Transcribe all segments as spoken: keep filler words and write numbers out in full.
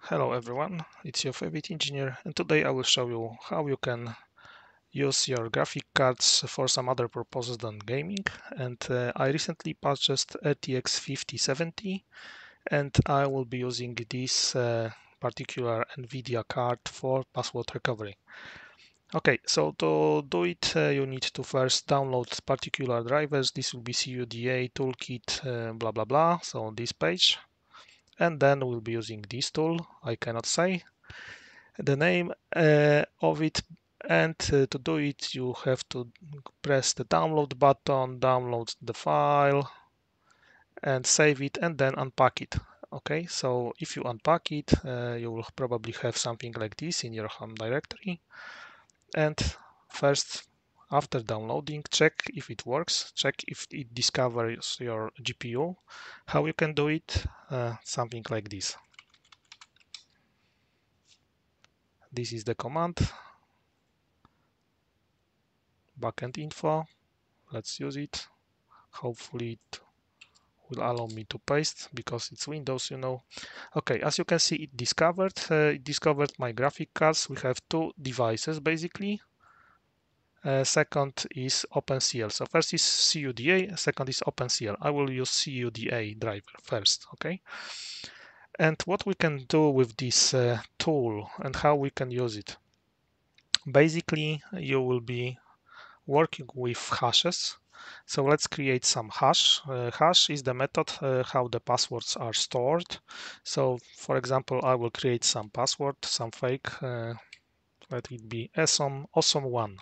Hello everyone, it's your favorite engineer, and today I will show you how you can use your graphic cards for some other purposes than gaming. And uh, I recently purchased R T X fifty seventy, and I will be using this uh, particular NVIDIA card for password recovery. Okay, so to do it, uh, you need to first download particular drivers. This will be C U D A toolkit, uh, blah blah blah. So on this page. And then we'll be using this tool. I cannot say the name uh, of it, and uh, to do it you have to press the download button, download the file and save it, and then unpack it. Okay, so if you unpack it, uh, you will probably have something like this in your home directory. And first, after downloading, check if it works, check if it discovers your G P U. How you can do it? Uh, something like this. This is the command, backend info. Let's use it. Hopefully it will allow me to paste because it's Windows, you know. Okay, as you can see, it discovered uh, it discovered my graphic cards. We have two devices basically. Uh, second is OpenCL. So first is C U D A, second is OpenCL. I will use C U D A driver first, okay? And what we can do with this uh, tool and how we can use it. Basically, you will be working with hashes. So let's create some hash. Uh, hash is the method uh, how the passwords are stored. So for example, I will create some password, some fake. Uh, let it be awesome, awesome one.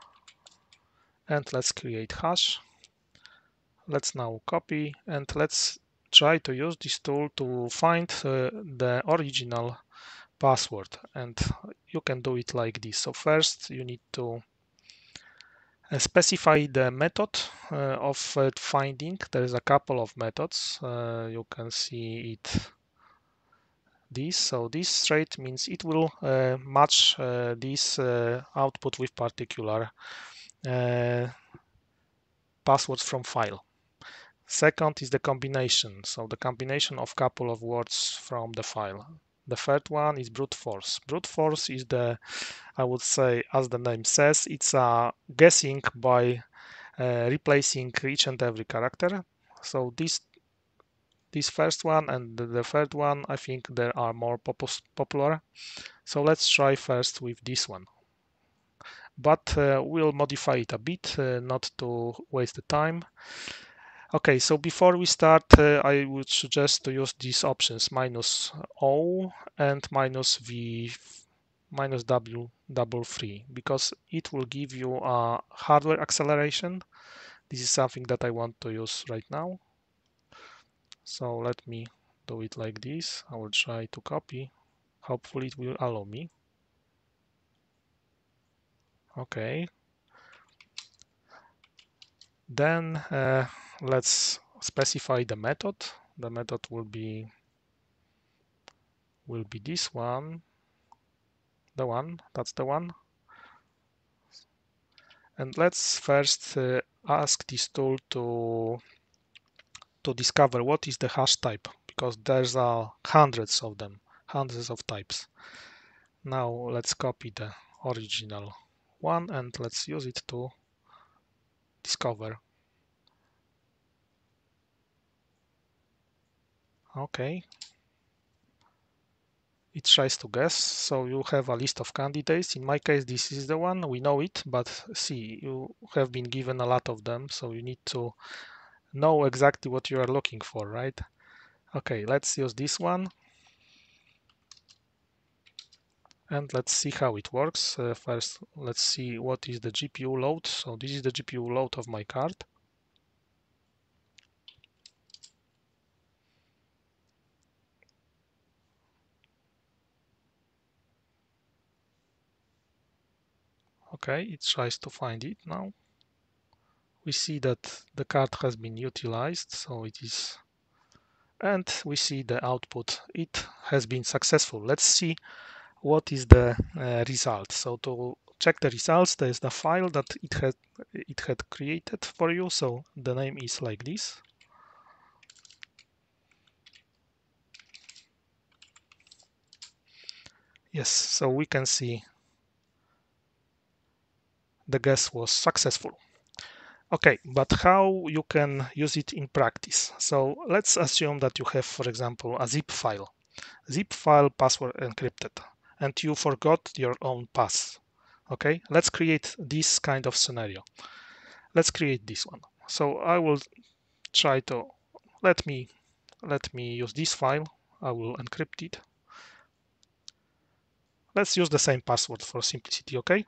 And let's create hash. Let's now copy and let's try to use this tool to find uh, the original password. And you can do it like this. So first you need to Uh, specify the method uh, of uh, finding. There is a couple of methods. Uh, you can see it. This so this straight means it will uh, match uh, this uh, output with particular uh, passwords from file. Second is the combination. So the combination of couple of words from the file. The third one is brute force. Brute force is the, I would say, as the name says, it's a guessing by Uh, replacing each and every character. So this this first one and the third one, I think they are more popular. So let's try first with this one. But uh, we'll modify it a bit, uh, not to waste the time. Okay, so before we start, uh, I would suggest to use these options minus O and minus V minus W double three, because it will give you a hardware acceleration. This is something that I want to use right now. So let me do it like this. I will try to copy. Hopefully it will allow me. Okay. Then uh, let's specify the method. The method will be will be this one. The one, that's the one. And let's first uh, ask this tool to to discover what is the hash type, because there's uh, hundreds of them, hundreds of types. Now let's copy the original one and let's use it to discover. Okay. It tries to guess, so you have a list of candidates. In my case, this is the one, we know it, but see, you have been given a lot of them, so you need to know exactly what you are looking for, right? Okay, let's use this one. And let's see how it works. Uh, first, let's see what is the G P U load. So this is the G P U load of my card. Okay, it tries to find it now. We see that the card has been utilized, so it is, and we see the output. It has been successful. Let's see what is the uh, result. So to check the results, there is the file that it had it had created for you. So the name is like this. Yes, so we can see the guess was successful. Okay, but how you can use it in practice? So let's assume that you have, for example, a zip file, zip file password encrypted, and you forgot your own pass. Okay, let's create this kind of scenario. Let's create this one. So I will try to let me let me use this file. I will encrypt it. Let's use the same password for simplicity. Okay,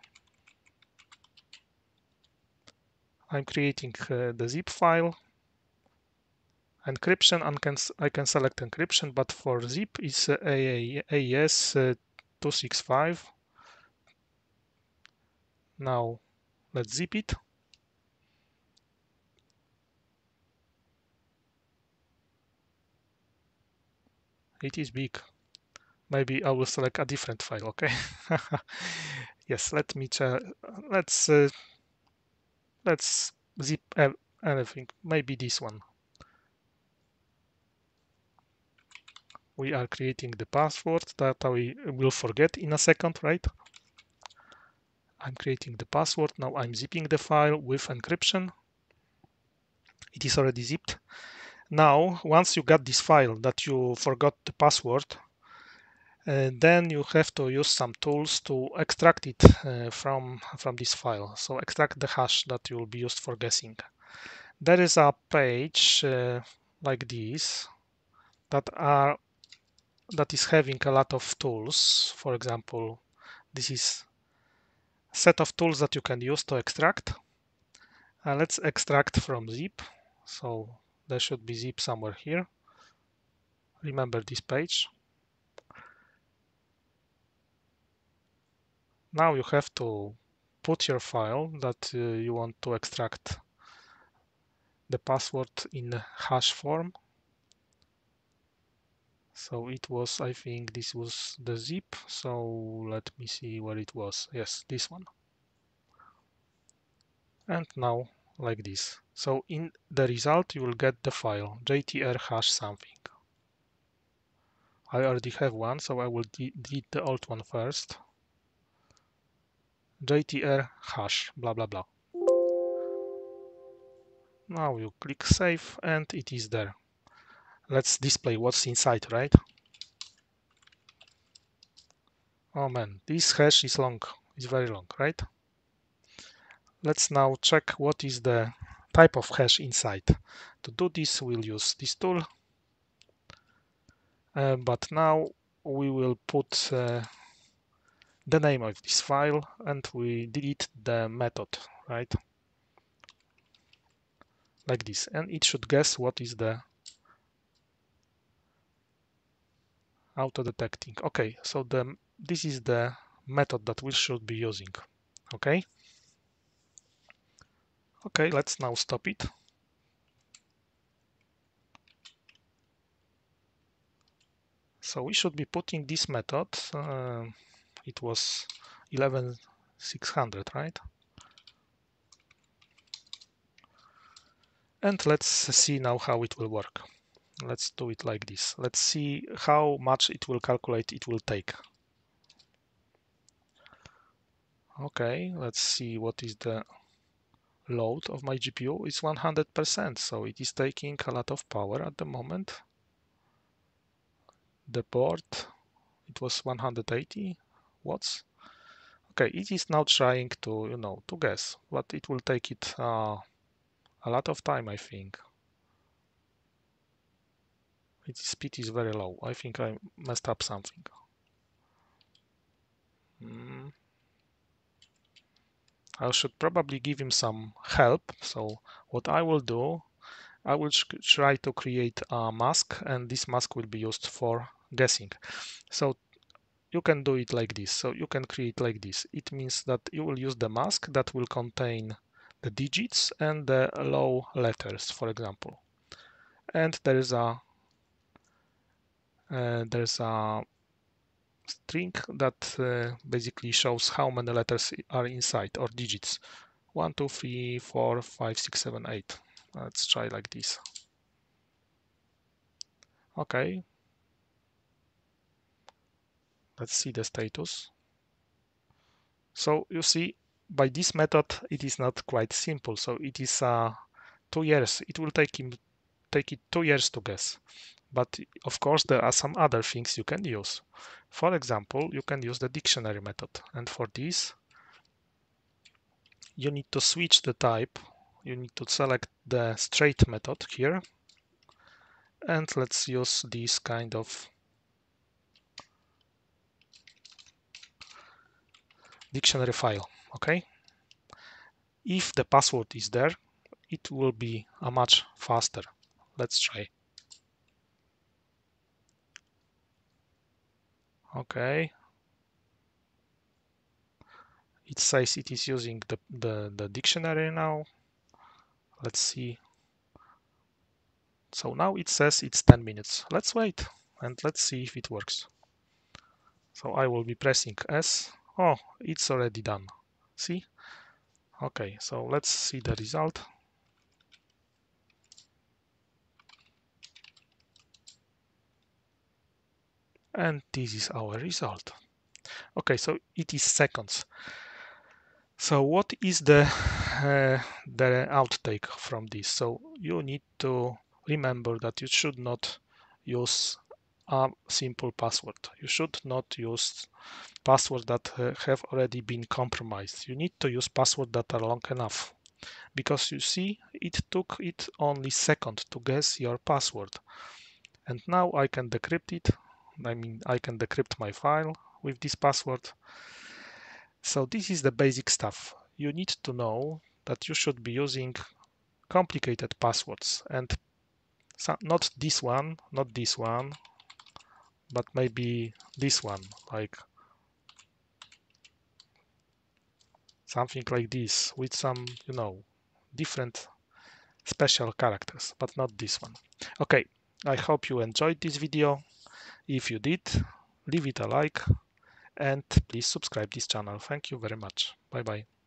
I'm creating uh, the zip file. Encryption, and can, I can select encryption, but for zip it's uh, A E S uh, two sixty-five. Now let's zip it. It is big. Maybe I will select a different file. Okay. Yes. Let me try. Let's uh, let's zip anything. Maybe this one. We are creating the password that I will forget in a second, right? I'm creating the password. Now I'm zipping the file with encryption. It is already zipped. Now, once you got this file that you forgot the password, uh, then you have to use some tools to extract it uh, from, from this file. So extract the hash that will be used for guessing. There is a page uh, like this that are that is having a lot of tools. For example, this is a set of tools that you can use to extract. Uh, let's extract from zip. So there should be zip somewhere here. Remember this page. Now you have to put your file that uh, you want to extract the password in hash form. So it was, I think this was the zip. So let me see where it was. Yes, this one. And now like this. So in the result, you will get the file J T R hash something. I already have one, so I will de delete the old one first. J T R hash, blah, blah, blah. Now you click save and it is there. Let's display what's inside, right? Oh man, this hash is long. It's very long, right? Let's now check what is the type of hash inside. To do this, we'll use this tool. Uh, but now we will put uh, the name of this file and we delete the method, right? Like this. And it should guess what is the auto-detecting. Okay, so the this is the method that we should be using. Okay. Okay, let's now stop it. So we should be putting this method. Uh, it was eleven six hundred, right? And let's see now how it will work. Let's do it like this. Let's see how much it will calculate it will take. Okay, let's see what is the load of my G P U. It's one hundred percent, so it is taking a lot of power at the moment. The board, it was one hundred eighty watts. Okay, it is now trying to, you know, to guess, but it will take it uh, a lot of time, I think. Its speed is very low. I think I messed up something. Mm. I should probably give him some help. So what I will do, I will try to create a mask, and this mask will be used for guessing. So you can do it like this. So you can create like this. It means that you will use the mask that will contain the digits and the low letters, for example. And there is a uh, there's a string that uh, basically shows how many letters are inside, or digits. One, two, three, four, five, six, seven, eight. Let's try like this. Okay. Let's see the status. So you see, by this method, it is not quite simple. So it is uh, two years. It will take him take it two years to guess. But of course, there are some other things you can use. For example, you can use the dictionary method. And for this, you need to switch the type. You need to select the straight method here. And let's use this kind of dictionary file. Okay. If the password is there, it will be a much faster. Let's try. Okay. It says it is using the, the, the dictionary now. Let's see. So now it says it's ten minutes. Let's wait and let's see if it works. So I will be pressing S. Oh, it's already done. See? Okay, so let's see the result. And this is our result. Okay, so it is seconds. So what is the uh, the outtake from this? So you need to remember that you should not use a simple password. You should not use passwords that uh, have already been compromised. You need to use passwords that are long enough, because you see, it took it only second to guess your password. And now I can decrypt it. I mean, I can decrypt my file with this password. So this is the basic stuff. You need to know that you should be using complicated passwords, and so not this one, not this one, but maybe this one, like something like this with some, you know, different special characters, but not this one. Okay, I hope you enjoyed this video. If you did, leave it a like and please subscribe this channel. Thank you very much. Bye bye.